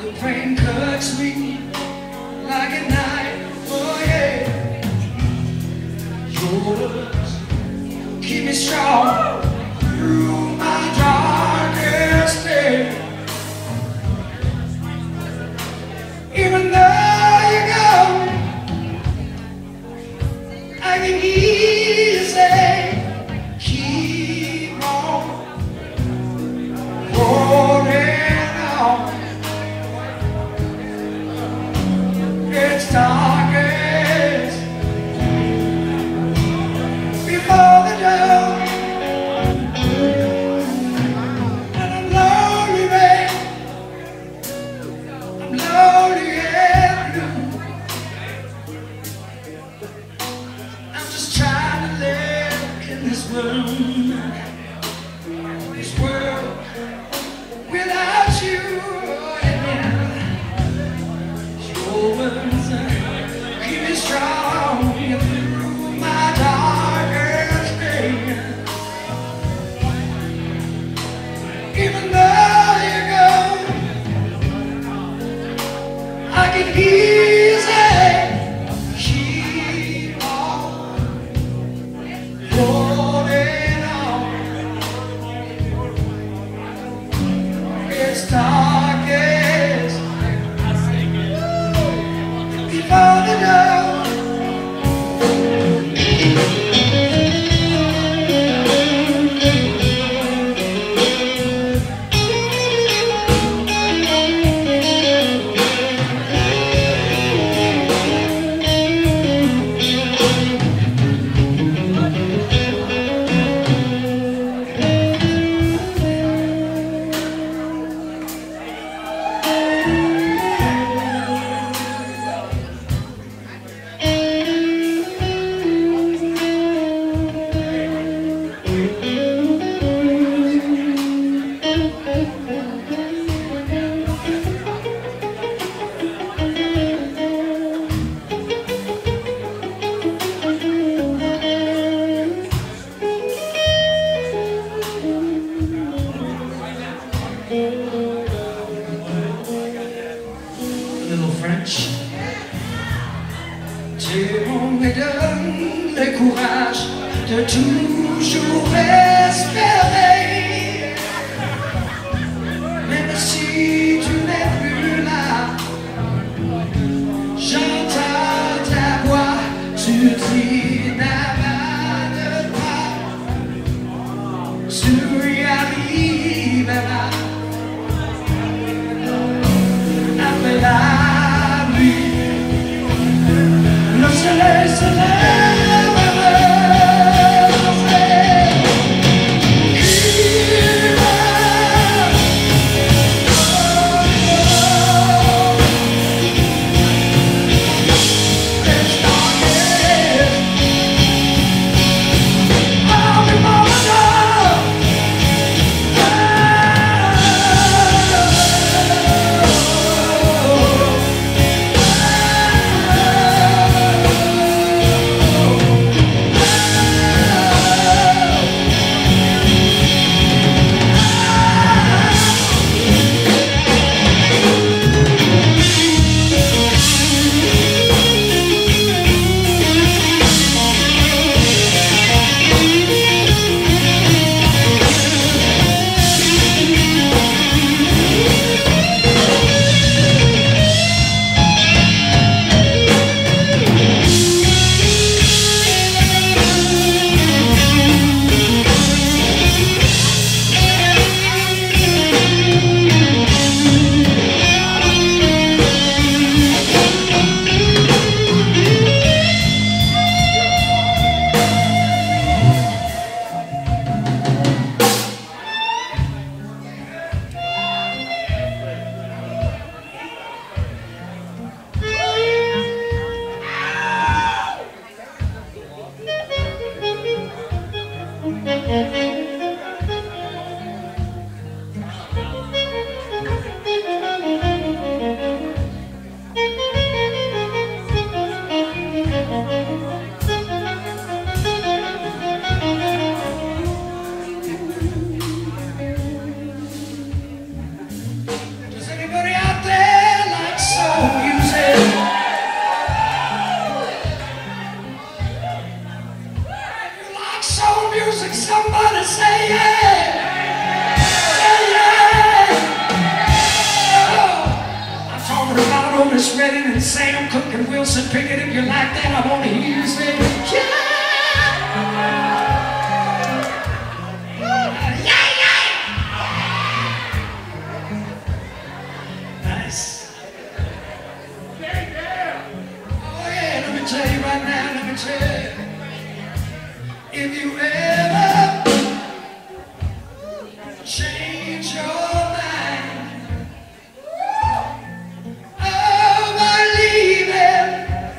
The pain cuts me like a knife, oh yeah. Your words keep me strong through my darkest day. Even though you're gone, I can hear you say, keep on holding on. It's darkest before the dawn. And I'm lonely, babe. I'm lonely and blue. I'm just trying to live in this world without you. Your words keep me strong through my darkest day. Even though you're gone, I can hear you say, keep on holding on. It's darkest before the dawn. Little French, tu me donnes le courage de toujours espérer. Même si tu n'es plus là, j'entends ta voix, tu dis n'abandonne pas, tu y arriveras. Après la nuit, le soleil se lève. Otis Redding and Sam Cooke and Wilson Pickett. If you like that, I want to hear you say, yeah! Nice. Oh yeah, let me tell you right now, let me tell you. If you ever change your mind about leaving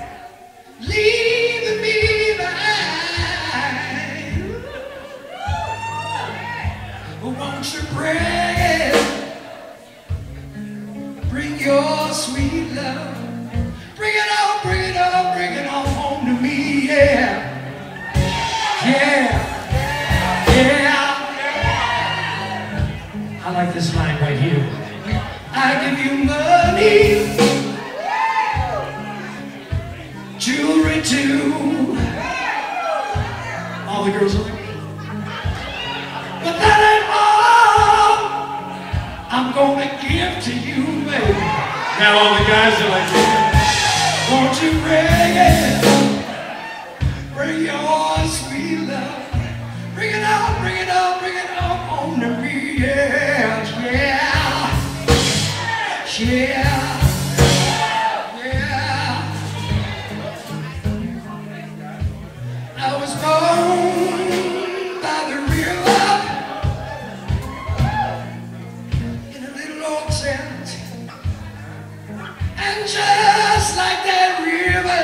me behind, won't you bring your sweet love, bring it on, bring it on, bring it on home to me, yeah, yeah, yeah. I like this line right here. I give you money, jewelry too. All the girls are like, but that ain't all I'm gonna give to you, baby. Now all the guys are like, won't you bring your sweet love, bring it on, bring it on, bring it on home to me, yeah, yeah, yeah, yeah. I was born by the river in a little old tent, and just like that river,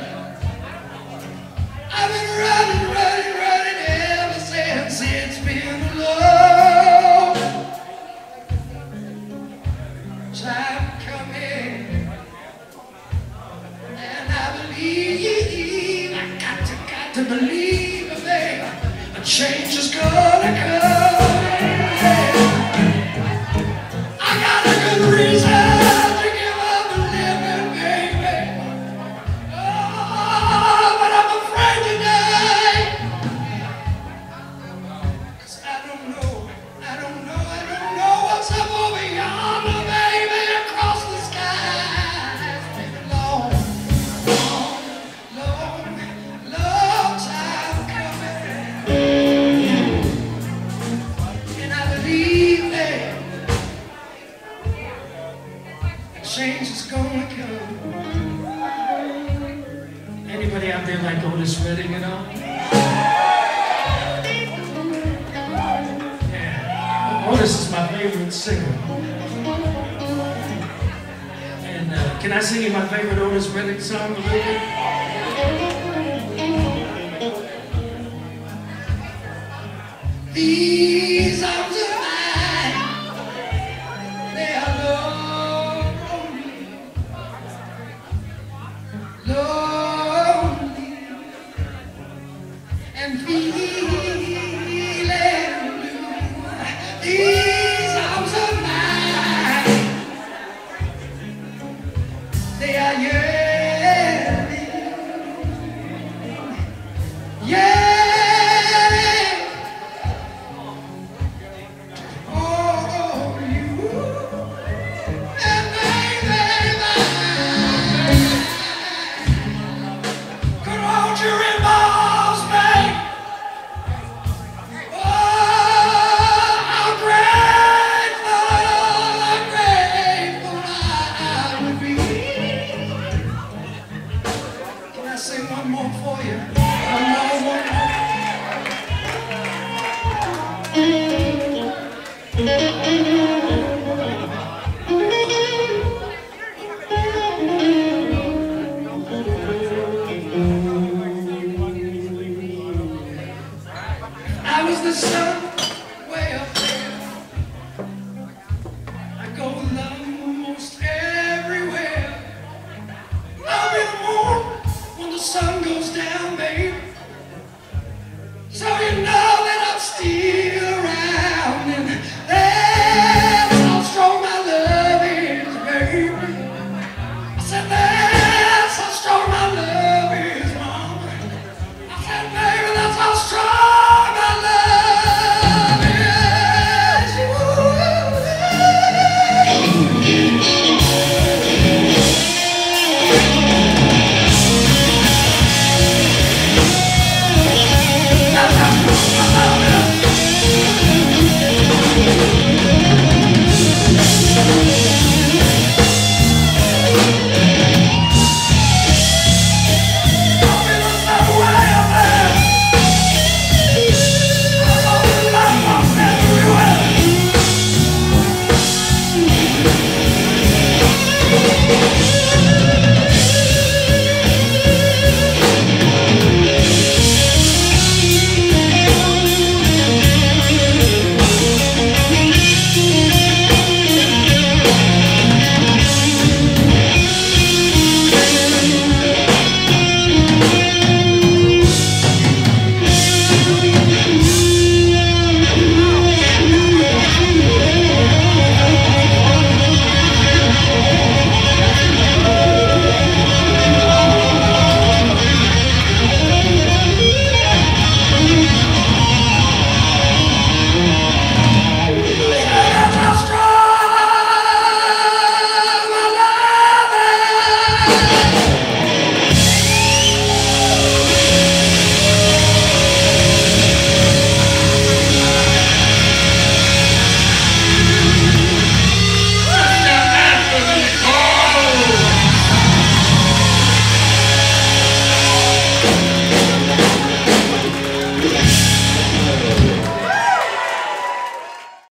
I've been running, running, running ever since. It's been a long time coming, and I believe, I got to believe, babe, a change is gonna come. I got a good reason to give up living, baby. Oh, but I'm afraid today, 'cause I don't know what's up over yonder, baby, across the sky. It's been a long, long, long, long time coming, and I believe that change is gonna come. Anybody out there like Otis Redding, you know? Yeah. Otis is my favorite singer. And can I sing you my favorite Otis Redding song a little bit?